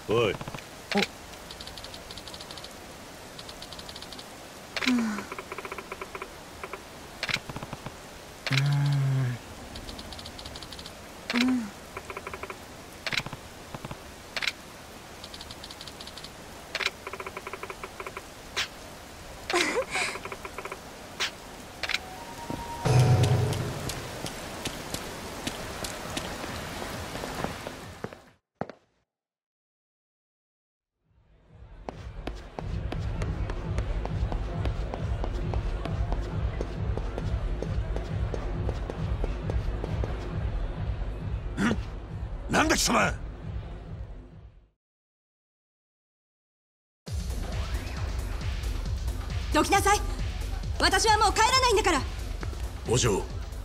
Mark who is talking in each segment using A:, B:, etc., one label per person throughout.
A: おい。なんだ貴様。
B: どきなさい。私はもう帰らないんだから。
C: お嬢、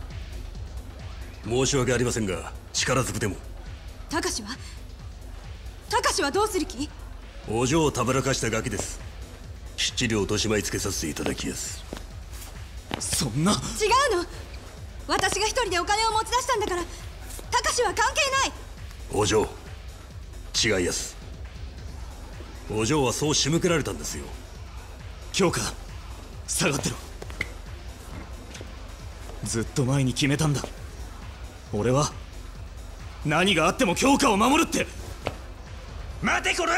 C: 申し訳ありませんが力ずくでも。
B: たかしはどうする気？
C: お嬢をたぶらかしたガキです。きっちり落とし前つけさせていただきやす。
A: そんな。違
B: うの。私が一人でお金を持ち出したんだから、たかしは関係ない。
C: お嬢、違いやす。お嬢はそう仕向けられたんですよ。
A: 京香、下がってろ。ずっと前に決めたんだ。俺は何があっても京香を守るって。待てこら！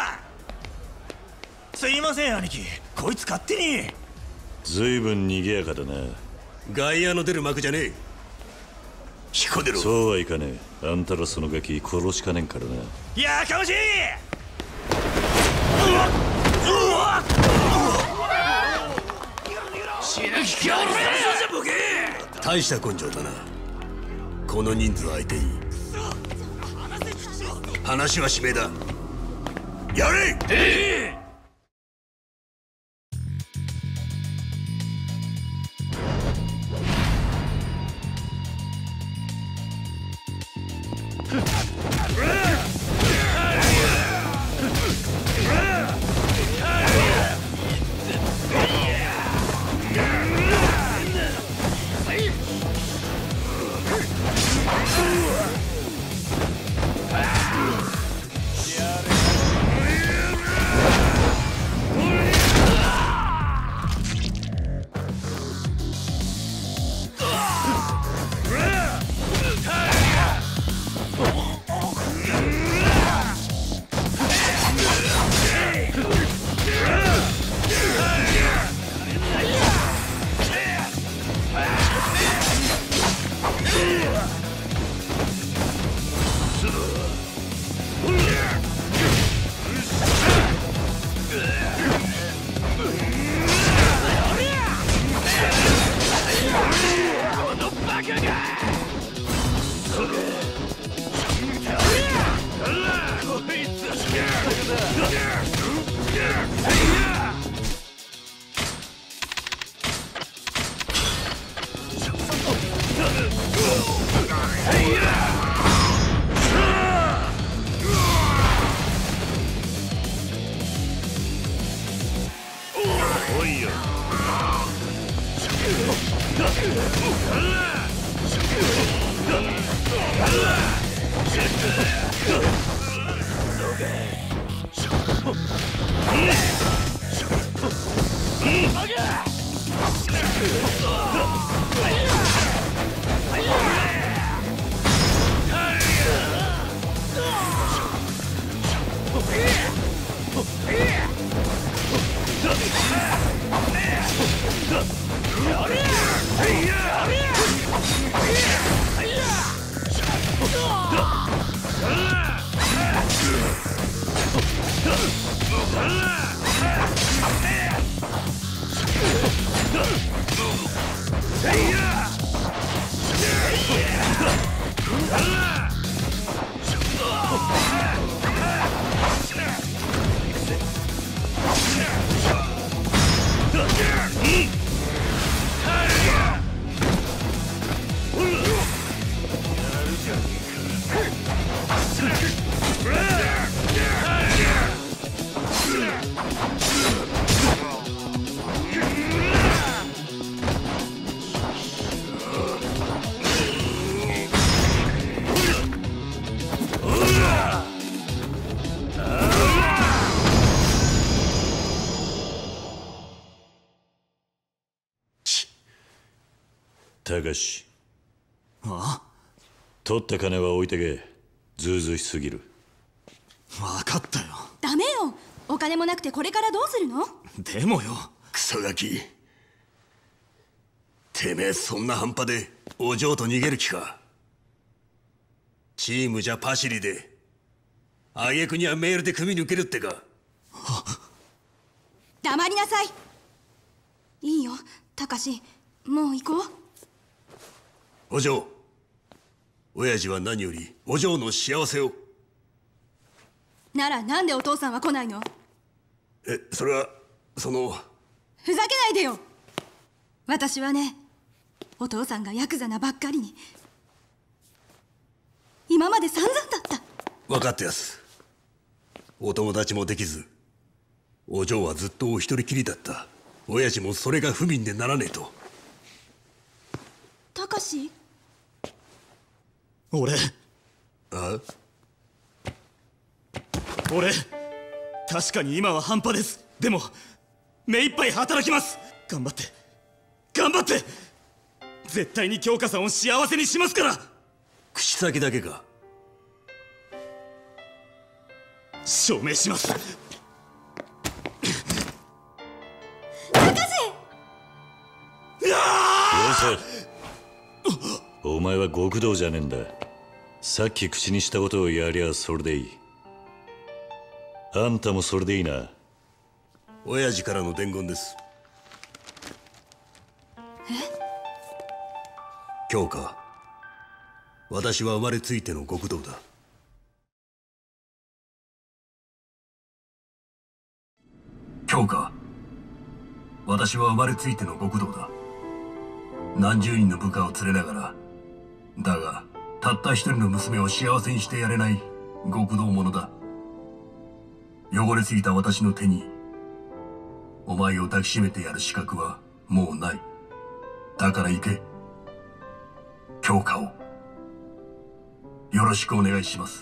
A: すいません兄貴、こいつ勝手に。
D: ずいぶん賑やかだな。
C: 外野の出る幕じゃねえ。引っ込んでろ。
D: そうはいかねえ。あんたらそのガキ殺しかねんからな。
A: やかましい！死ぬ気かおれ！
C: 大した根性だな、この人数相手に。話は指名だ。やれ！
D: たかし、
A: あ
D: 取った金は置いてけ。ずうずうしすぎる。
A: あ、分かったよ。
B: ダメよ。お金もなくてこれからどうするの？
A: でもよ。
C: クソガキ、てめえそんな半端でお嬢と逃げる気か。チームじゃパシリで挙句にはメールで組抜けるってか。
B: 黙りなさい。いいよ、たかし、もう行こう。
C: お嬢、親父は何よりお嬢の幸せを。
B: ならなんでお父さんは来ないの？
C: それはその。
B: ふざけないでよ。私はね、お父さんがヤクザなばっかりに今まで散々だった。
C: 分かってやす。お友達もできず、お嬢はずっとお一人きりだった。親父もそれが不憫でならねえと。
B: たかし、
A: 俺確かに今は半端です。でも目いっぱい働きます。頑張って絶対に京香さんを幸せにしますから。
C: 口先だけか。
A: 証明します。
B: たかし！
D: よせ。お前は極道じゃねえんだ。さっき口にしたことをやりゃそれでいい。あんたもそれでいいな。
C: 親父からの伝言です。京香、私は生まれついての極道だ。京香、私は生まれついての極道だ。何十人の部下を連れながら、だがたった一人の娘を幸せにしてやれない極道者だ。汚れすぎた私の手にお前を抱きしめてやる資格はもうない。だから行け。京香をよろしくお願いします。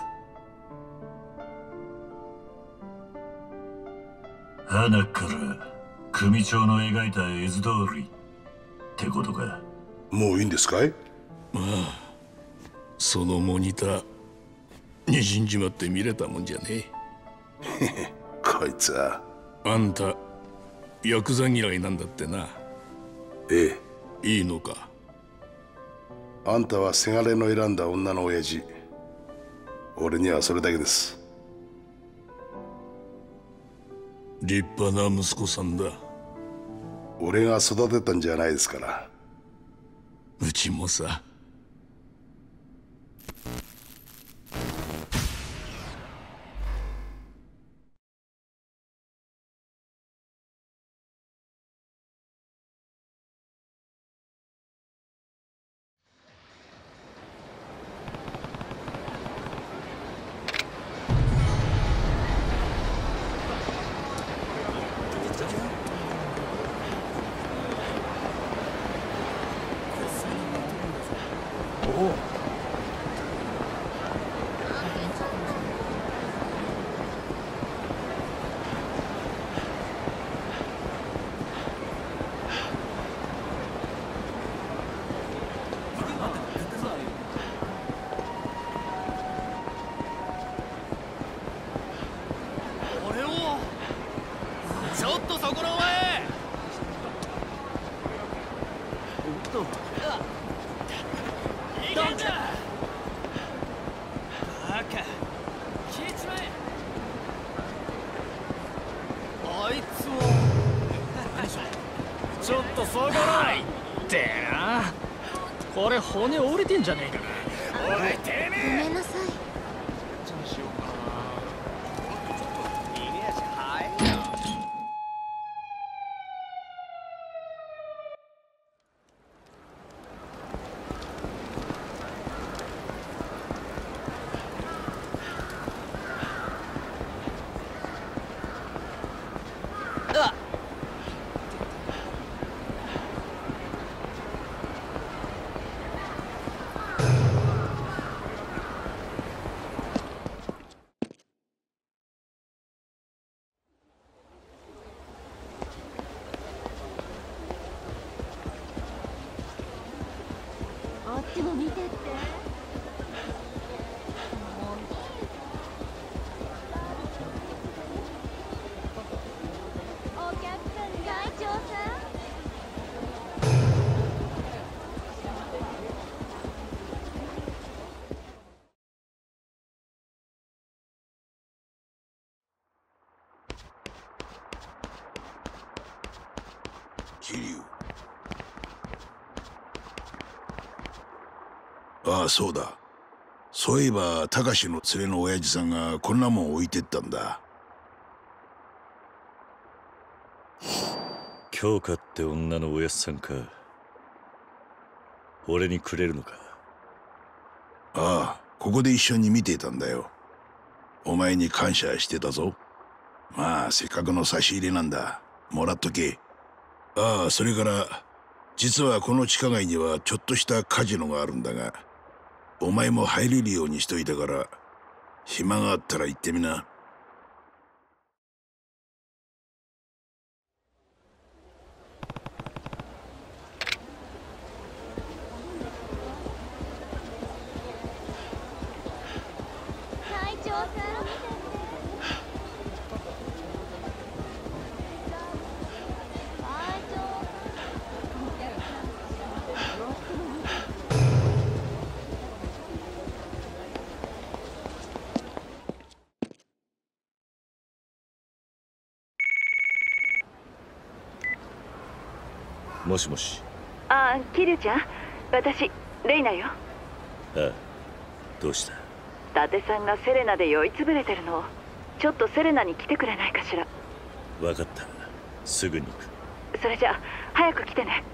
D: 花から組長の描いた絵図通りってことか。
E: もういいんですかい？
F: そのモニターにじんじまって見れたもんじゃね
E: へこいつは。
F: え。あんたヤクザ嫌いなんだってな。
E: ええ。
F: いいのか。
E: あんたはせがれの選んだ女の親父。俺にはそれだけです。
F: 立派な息子さんだ。
E: 俺が育てたんじゃないですから。
F: うちもさ。
G: これ骨折れてんじゃねえかな。おいてめえ、
H: ごめんなさい。 っちも見てって。お客さん、会長さん。
F: 桐生。ああ、そうだ。そういえば高志の連れの親父さんがこんなもん置いてったんだ。
D: 京香って女のおやっさんか。俺にくれるのか。
F: ああ、ここで一緒に見ていたんだよ。お前に感謝してたぞ。まあせっかくの差し入れなんだ。もらっとけ。ああ、それから実はこの地下街にはちょっとしたカジノがあるんだが、お前も入れるようにしといたから、暇があったら行ってみな。
H: 会長さん。会長。
D: もしもし。
I: ああ、キリュウちゃん、私レイナよ。
D: ああ、どうした。
I: 伊達さんがセレナで酔いつぶれてるの。ちょっとセレナに来てくれないかしら。
D: 分かった、すぐに行く。
I: それじゃあ早く来てね。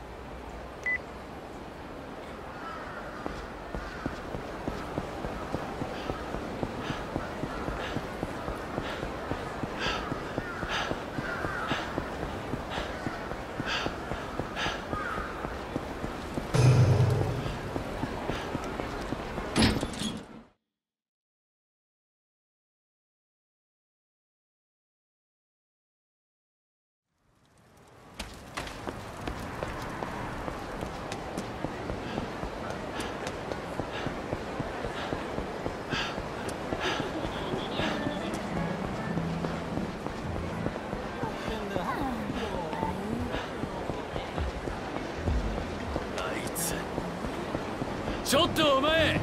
G: ちょっとお前。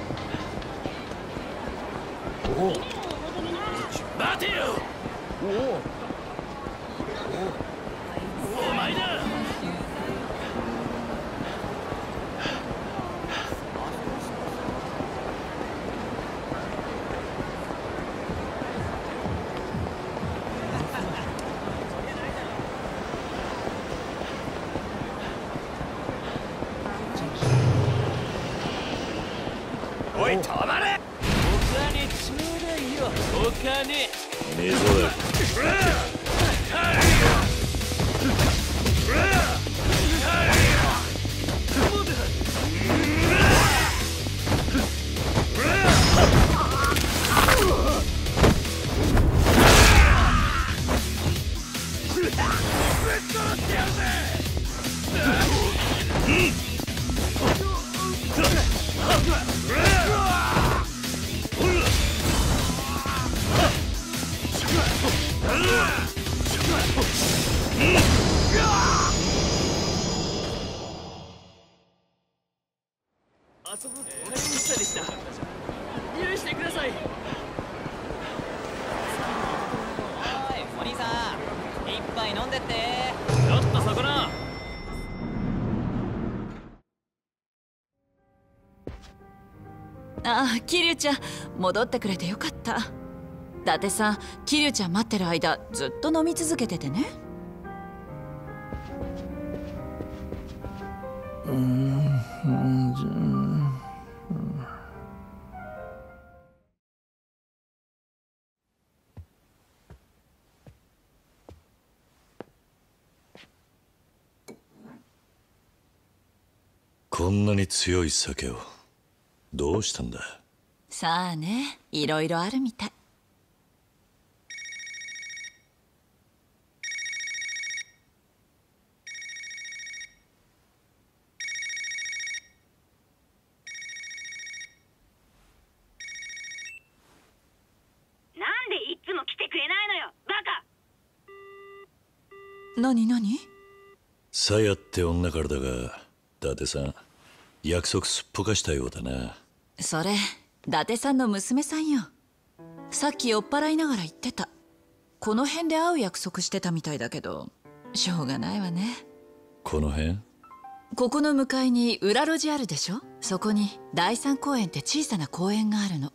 G: おお、待てよ。お前だ。おい、止まれ。お金ちょうだいよ。お金。
D: ねえぞだ。
G: 遊ぶお金にしたでした。許してください。
J: おい、お兄さん、一杯飲んでって。
G: ちょっとそこな。
I: ああ、キリュウちゃん、戻ってくれてよかった。伊達さん、キリュウちゃん待ってる間ずっと飲み続けててね。
D: こんなに強い酒をどうしたんだ。
I: さあね、いろいろあるみたい。 何何？
D: さやって女からだが、伊達さん約束すっぽかしたようだな。
I: それ伊達さんの娘さんよ。さっき酔っ払いながら言ってた。この辺で会う約束してたみたいだけど、しょうがないわね。
D: この辺？
I: ここの向かいに裏路地あるでしょ。そこに第三公園って小さな公園があるの。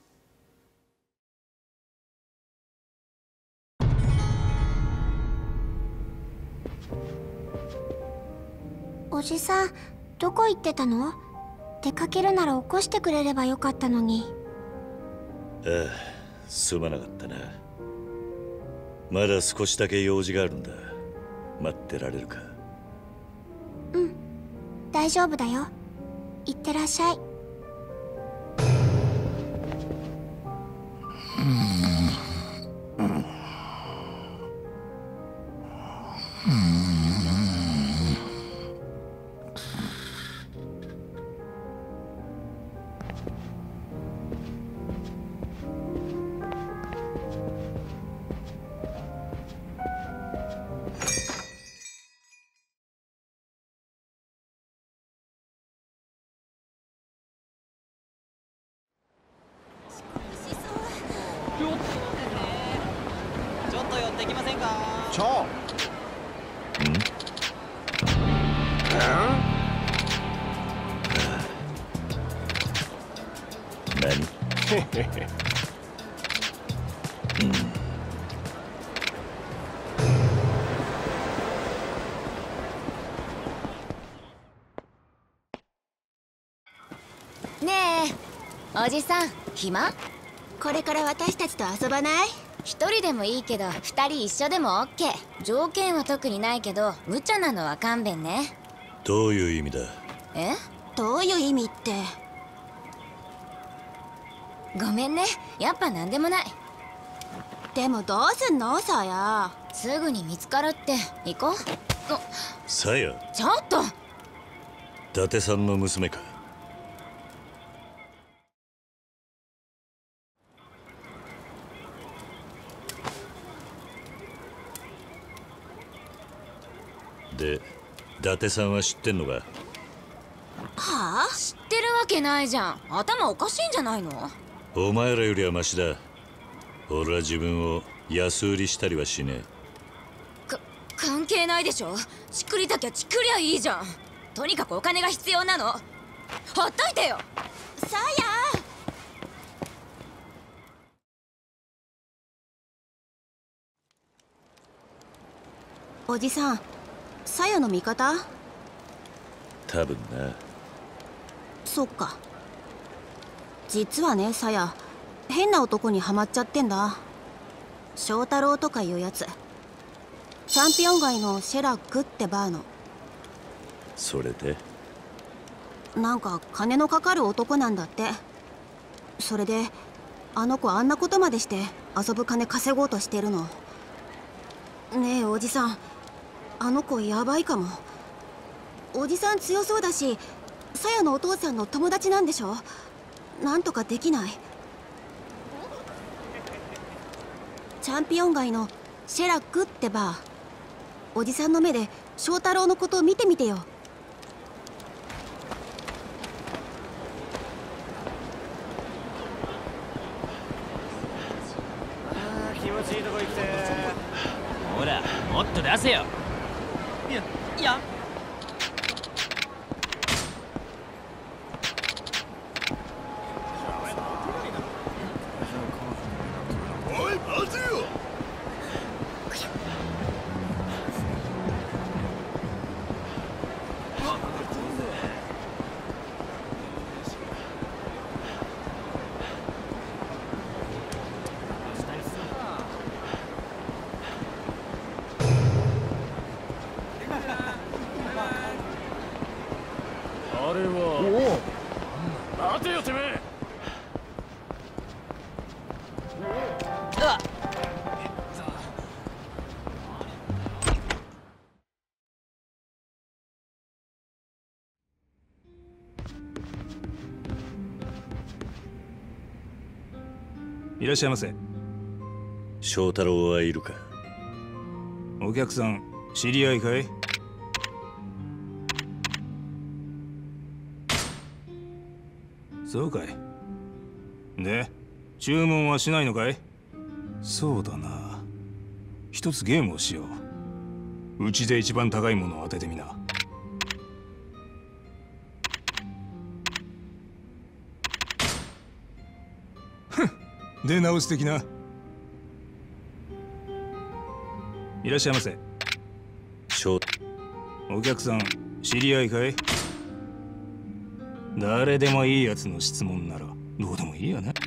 H: おじさん、どこ行ってたの？出かけるなら起こしてくれればよかったのに。
D: ああ、すまなかったな。まだ少しだけ用事があるんだ。待ってられるか？
H: うん、大丈夫だよ。行ってらっしゃい。
J: ちょっと寄ってきませんか？
H: ねえ、おじさん、暇？これから私たちと遊ばない？一人でもいいけど、二人一緒でもオッケー。条件は特にないけど、無茶なのは勘弁ね。
D: どういう意味だ？
H: え？どういう意味って。ごめんね、やっぱなんでもない。でもどうすんの、さや。すぐに見つかるって。行こう。
D: さや？
H: ちょっと。
D: 伊達さんの娘か？で、伊達さんは知ってんのか？
H: はあ？知ってるわけないじゃん。頭おかしいんじゃないの？
D: お前らよりはマシだ。俺は自分を安売りしたりはしねえ。
H: 関係ないでしょ。ちくりたきゃちくりゃいいじゃん。とにかくお金が必要なの。ほっといてよ。さや。おじさん、さやの味方？
D: 多分な。
H: そっか。実はね、さや、変な男にはまっちゃってんだ。翔太郎とかいうやつ。チャンピオン街のシェラックってバーの。
D: それで？
H: なんか金のかかる男なんだって。それであの子あんなことまでして遊ぶ金稼ごうとしてるの。ねえおじさん、あの子やばいかも。おじさん強そうだし、さやのお父さんの友達なんでしょ。なんとかできない？チャンピオン街のシェラックってバー。おじさんの目で翔太郎のことを見てみてよ。
J: 気持ちいいとこ行って。ほら、もっと出せよ。いや。
E: おい、待てよ。
G: あれは。待てよてめえ。
A: いらっしゃいませ。
D: 翔太郎はいるか？
A: お客さん
K: 知り合いかい？そうかい。で、注文はしないのかい？そうだな。一つゲームをしよう。うちで一番高いものを当ててみな。出直す的な。いらっしゃいませ。お客さん、知り合いかい？誰でもいいやつの質問ならどうでもいいやね。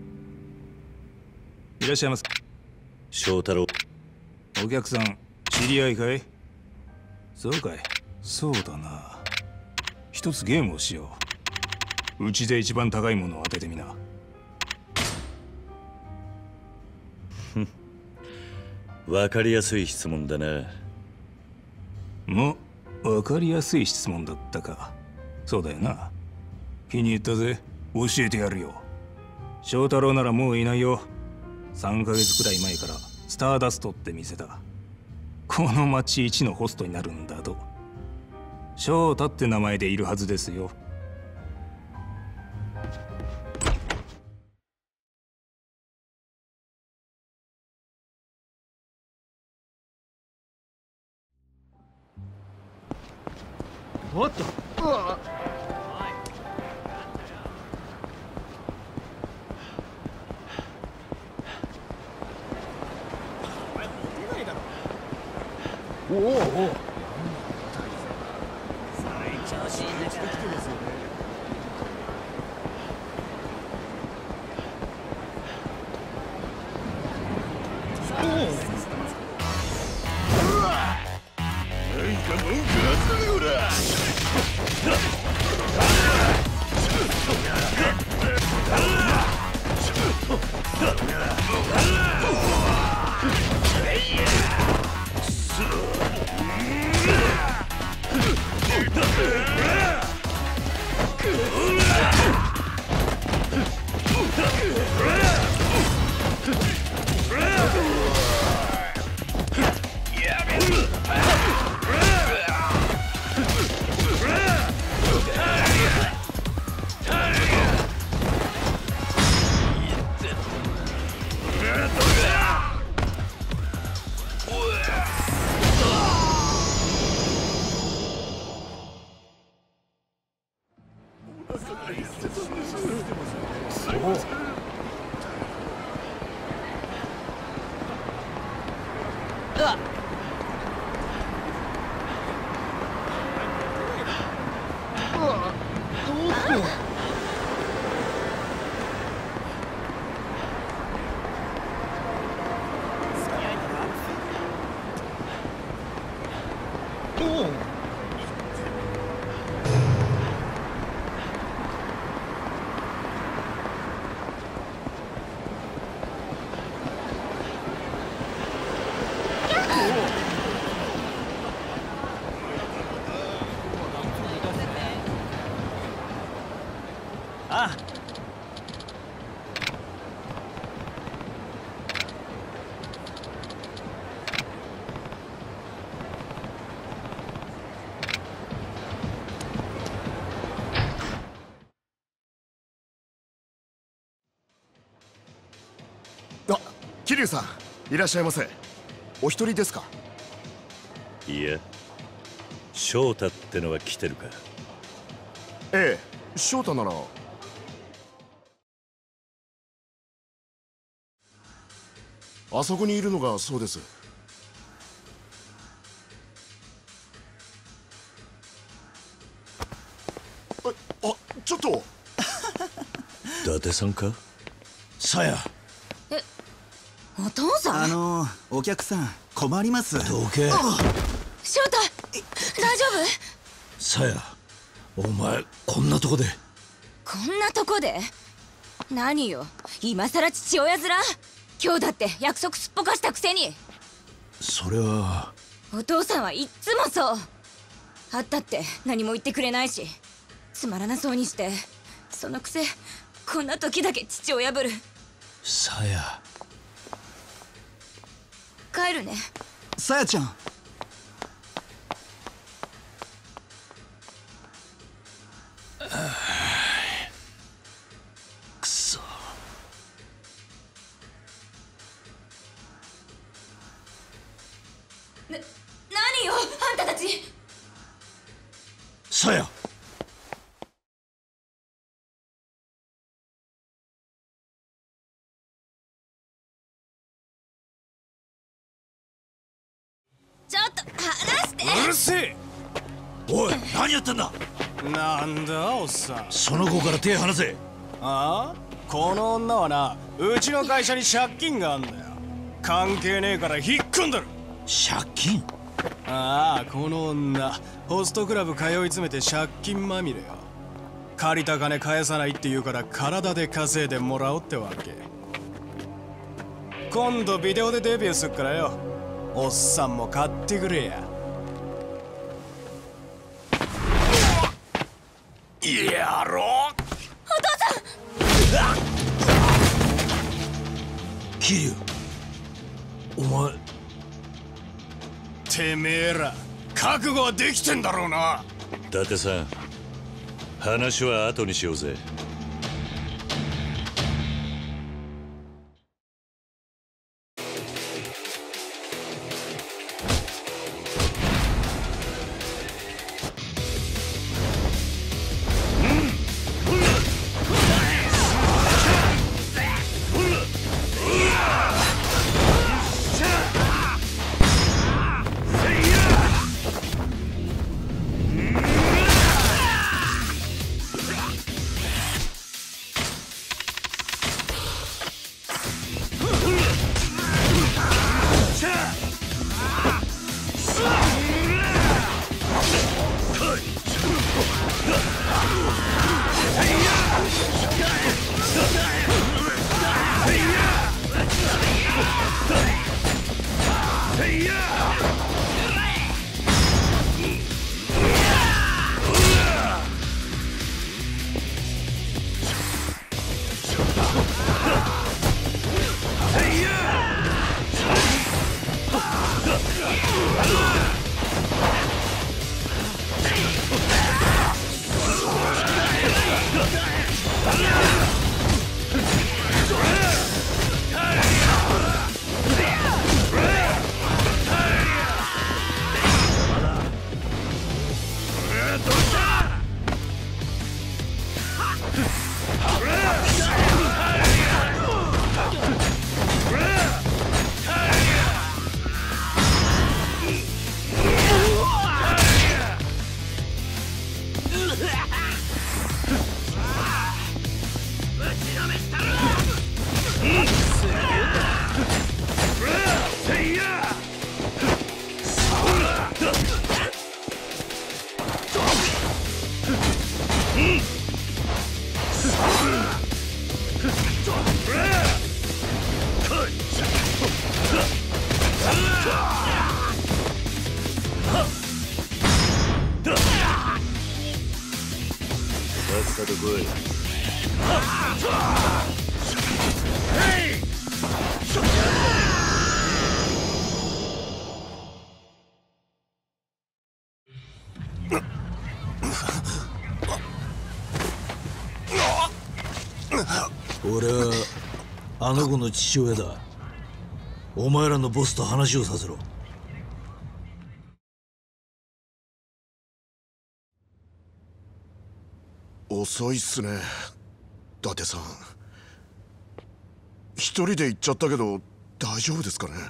K: いらっしゃいませ。
D: 翔太郎。
K: お客さん、知り合いかい？そうかい。そうだな。一つゲームをしよう。うちで一番高いものを当ててみな。
D: わかりやすい質問だな。
K: わかりやすい質問だったか。そうだよな。気に入ったぜ。教えてやるよ。翔太郎ならもういないよ。3ヶ月くらい前からスターダストって店だ。この町一のホストになるんだと。翔太って名前でいるはずですよ。
J: おっと。
E: おおおお。
J: 調子いいね。ああ。
L: 桐生さん、いらっしゃいませ。お一人ですか？
D: いや、翔太ってのは来てるか？
L: ええ、翔太なら。あそこにいるのがそうです。ちょっと
D: 伊達さんか？
M: さや。
H: お父さ
M: ん。お客さん困ります。
D: どけ。
H: 翔太、大丈夫？
D: さや、お前こんなとこで。
B: こんなとこで？何よ、今さら父親面？今日だって約束すっぽかしたくせに。
D: それは。
B: お父さんはいっつもそう。会ったって何も言ってくれないし、つまらなそうにして、そのくせこんな時だけ父親ぶる。
D: さや。
B: 帰るね。
M: さやちゃん。
B: 離して。
K: うるせえ。
D: おい、何やってんだ。
K: なんだおっさん、
D: その子から手離せ。
K: ああ、この女はな、うちの会社に借金があんだよ。関係ねえから引っ込んだろ。
D: 借金？
K: ああ、この女ホストクラブ通い詰めて借金まみれよ。借りた金返さないって言うから体で稼いでもらおうってわけ。今度ビデオでデビューすっからよ、おっさんも買ってくれや。やろう。
B: お父さん。
D: 桐生、お前。
K: てめえら覚悟はできてんだろうな。
D: 伊達さん、話は後にしようぜ。さっさと来い。俺はあの子の父親だ。お前らのボスと話をさせろ。
L: 遅いっすね、伊達さん。一人で行っちゃったけど大丈夫ですかね。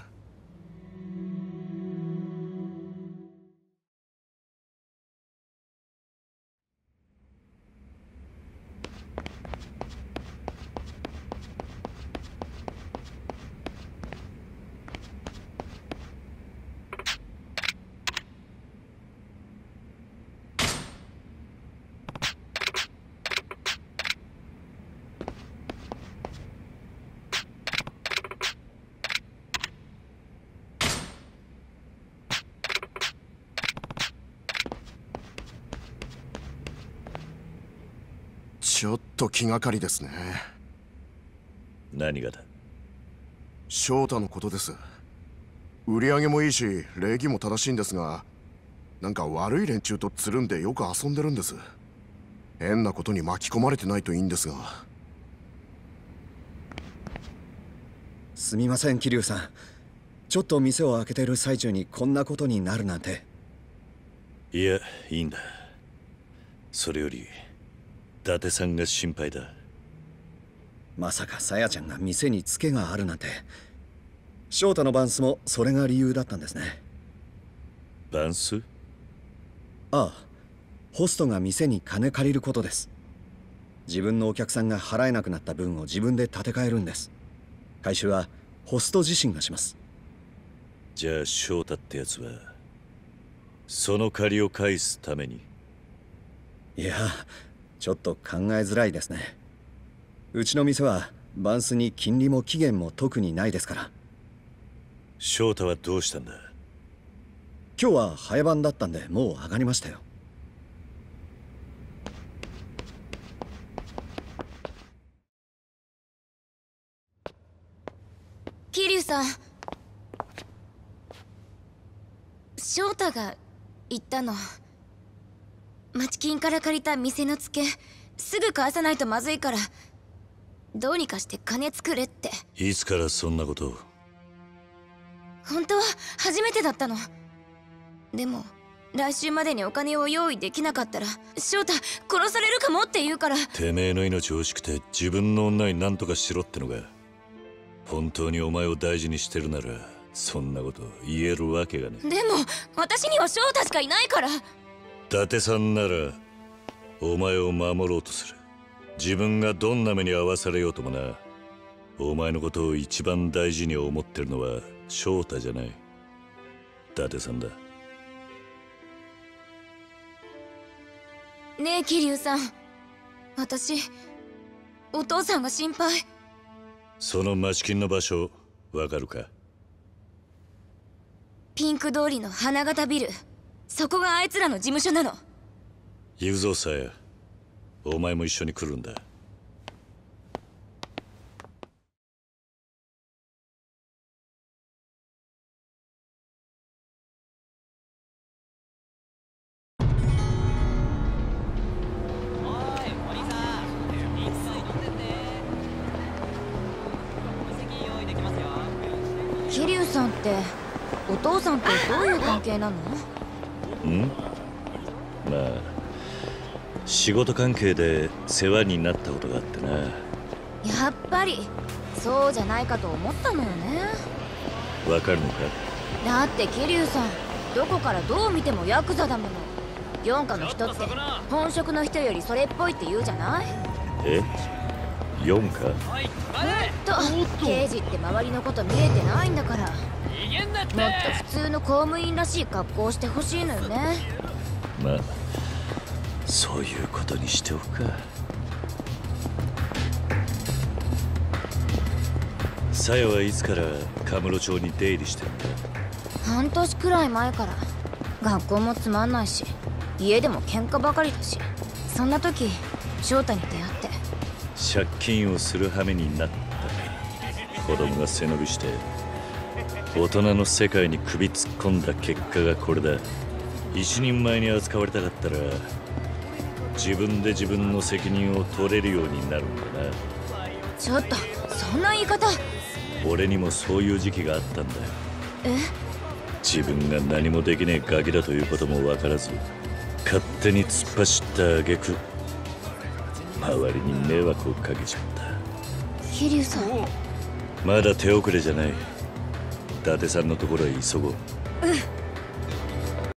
L: ちょっと気がかりですね。
D: 何がだ。
L: 翔太のことです。売り上げもいいし礼儀も正しいんですが、なんか悪い連中とつるんでよく遊んでるんです。変なことに巻き込まれてないといいんですが。
N: すみません桐生さん、ちょっと店を開けてる最中にこんなことになるなんて。
D: いや、いいんだ。それより伊達さんが心配だ。
N: まさかさやちゃんが店にツケがあるなんて。翔太のバンスもそれが理由だったんですね。
D: バンス？
N: ああ、ホストが店に金借りることです。自分のお客さんが払えなくなった分を自分で立て替えるんです。回収はホスト自身がします。
D: じゃあ翔太ってやつはその借りを返すために？
N: いや、ちょっと考えづらいですね。うちの店はバンスに金利も期限も特にないですから。
D: 翔太はどうしたんだ？
N: 今日は早番だったんでもう上がりましたよ。
B: 桐生さん、翔太が言ったの。町金から借りた店のツケすぐ返さないとまずいからどうにかして金作れって。
D: いつからそんなことを？
B: 本当は初めてだったの。でも来週までにお金を用意できなかったら翔太殺されるかもって言うから。
D: てめえの命を惜しくて自分の女に何とかしろってのが本当にお前を大事にしてるならそんなこと言えるわけがね。
B: でも私には翔太しかいないから。
D: 伊達さんならお前を守ろうとする。自分がどんな目に遭わされようともな。お前のことを一番大事に思ってるのは翔太じゃない、伊達さんだ。
B: ねえ桐生さん、私お父さんが心配。
D: その町金の場所わかるか？
B: ピンク通りの花形ビル、そこがあいつらの事務所なの。
D: 行くぞさや、お前も一緒に来るんだ。
B: 桐生さんってお父さんとどういう関係なの？
D: まあ仕事関係で世話になったことがあってな。
B: やっぱりそうじゃないかと思ったのよね。
D: わかるのか？
B: だって桐生さんどこからどう見てもヤクザだもの。四課の人って本職の人よりそれっぽいって言うじゃない？
D: え？四課？
B: ほんと刑事って周りのこと見えてないんだから、もっと普通の公務員らしい格好をしてほしいのよね。
D: まあそういうことにしておくか。さやはいつからカムロ町に出入りしてるんだ？
B: 半年くらい前から。学校もつまんないし家でも喧嘩ばかりだし、そんな時翔太に出会って。
D: 借金をする羽目になった。子供が背伸びして大人の世界に首突っ込んだ結果がこれだ。一人前に扱われたかったら自分で自分の責任を取れるようになるんだな。
B: ちょっとそんな言い方。
D: 俺にもそういう時期があったんだよ。
B: え？
D: 自分が何もできねえガキだということも分からず勝手に突っ走った挙句周りに迷惑をかけちゃった。
B: 桐生さん、
D: まだ手遅れじゃない。伊達さんのところへ急ごう。